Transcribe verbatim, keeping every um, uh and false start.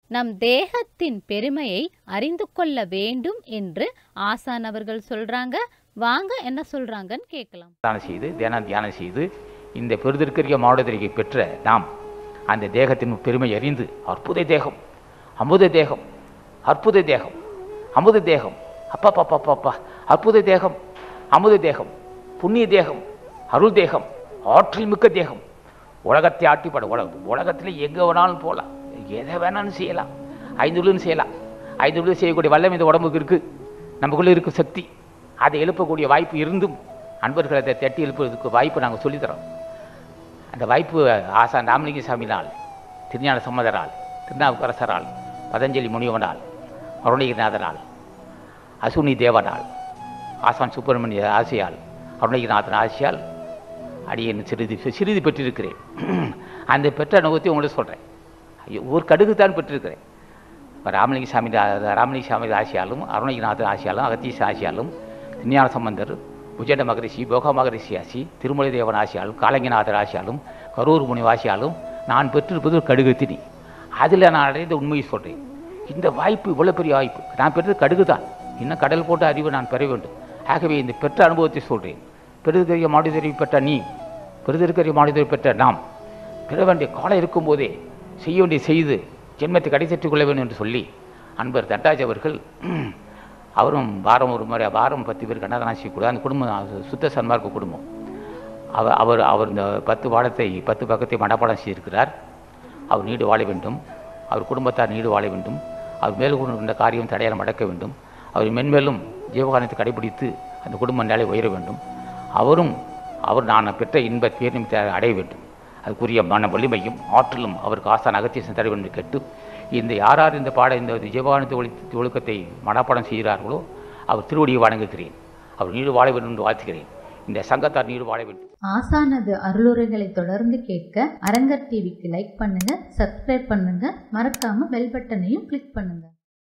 நம் தேகத்தின் பெருமையை அறிந்து கொள்ள வேண்டும் என்று ஆசான் அவர்கள் சொல்றாங்க. வாங்க என்ன சொல்றாங்கன்னு கேட்கலாம். தியானம் செய்து தியானம் தியானம் செய்து இந்த பெருதிற்கரிய மாவட்டத்திற்கு பெற்ற நாம் அந்த தேகத்தின் பெருமை அறிந்து அற்புத தேகம், அமுத தேகம், அற்புத தேகம், அமுத தேகம், அப்பா பாப்பா பாப்பா அற்புத தேகம், அமுத தேகம், புண்ணிய தேகம், அருள் தேகம், ஆற்றல் மிக்க தேகம், உலகத்தை ஆட்டிப்பட உலகம் உலகத்தில் எங்கே வேணாலும் போகலாம், எதை வேணாலும் செய்யலாம், ஐந்துள்ளுன்னு செய்யலாம். ஐந்துள்ளு செய்யக்கூடிய வல்லம் இந்த உடம்புக்கு இருக்குது, நமக்குள்ளே இருக்கும் சக்தி. அதை எழுப்பக்கூடிய வாய்ப்பு இருந்தும் அன்பர்களை அதை தட்டி எழுப்புவதற்கு வாய்ப்பு நாங்கள் சொல்லித்தரோம். அந்த வாய்ப்பு ஆசான் ராமலிங்க சாமியினால், திருஞான சம்பந்தரால், திருநாவுக்கரசரால், பதஞ்சலி முனிவனால், அருணகிரிநாதனால், அசுனி தேவனால், ஆசான் சுப்பிரமணிய ஆசையால், அருணகிரிநாதன் ஆசையால் அடியேன் சிறிது சிறிது பெற்றிருக்கிறேன். அந்த பெற்ற அனுபவத்தை உங்களுக்கு சொல்கிறேன். ஒரு கடுகு தான் பெற்றிருக்கிறேன். ராமலிங்க சாமி ராமலிங்க சாமி ஆசையாலும், அருணகிரிநாதன் ஆசையாலும், அகத்தீச ஆசையாலும், திருஞான சம்பந்தர், உஜண்ட மகரிஷி, போக மகரிஷி ஆசி, திருமலை தேவன் ஆசையாலும், காலங்கிநாதர் ஆசையாலும், கரூர் முனி ஆசையாலும் நான் பெற்றிருப்பது ஒரு கடுகு திணி. அதில் நான் அடைந்த உண்மையை சொல்கிறேன். இந்த வாய்ப்பு இவ்வளோ பெரிய வாய்ப்பு. நான் பெற்றது கடுகு தான். இன்னும் கடல் போட்ட அறிவு நான் பெற வேண்டும். ஆகவே இந்த பெற்ற அனுபவத்தை சொல்கிறேன். பெருதிற்கரிய மாநிலத்தை பெற்ற நீ, பெருதிற்கரிய மாநிலத்தை பெற்ற நாம் பெற வேண்டிய காலம் இருக்கும்போதே செய்ய வேண்டிய செய்து ஜென்மத்தை கடைத்தெற்றுக் கொள்ள வேண்டும் என்று சொல்லி அன்பர் தட்டாஜ் அவர்கள், அவரும் வாரம் ஒரு முறை வாரம் பத்து பேர் கண்ணதாசி கூட அந்த குடும்பம் சுத்த சன்மார்க்க குடும்பம். அவர் அவர் அவர் இந்த பத்து பாடத்தை பத்து பக்கத்தை மனப்பாடம் செய்திருக்கிறார். அவர் நீடு வாழ வேண்டும், அவர் குடும்பத்தார் நீடு வாழ வேண்டும், அவர் மேற்கொண்ட காரியம் தடையால் மடக்க வேண்டும், அவர் மென்மேலும் ஜீவகாரணத்தை கடைபிடித்து அந்த குடும்ப நிலை உயர வேண்டும். அவரும் அவர் நான் பெற்ற இன்ப பேரின்பத்தை அடைய வேண்டும். அதுக்குரிய மன வலிமையும் ஆற்றலும் அவருக்கு ஆசான் அகத்தீசன் தர வேண்டும் கேட்டு, இந்த யார் யார் இந்த பாட இந்த ஜீவகாரணத்தை ஒளி ஒழுக்கத்தை மனப்பாடம் செய்கிறார்களோ அவர் திருவடியை வணங்குகிறேன். அவர் நீடு வாழ வேண்டும் என்று வாழ்த்துகிறேன். இந்த சங்கத்தார் நீடு வாழ வேண்டும். ஆசானது அருளுரைகளை தொடர்ந்து கேட்க அரங்கர் டிவிக்கு லைக் பண்ணுங்க, சப்ஸ்கிரைப் பண்ணுங்க, மறக்காம பெல் பட்டனையும் கிளிக் பண்ணுங்க.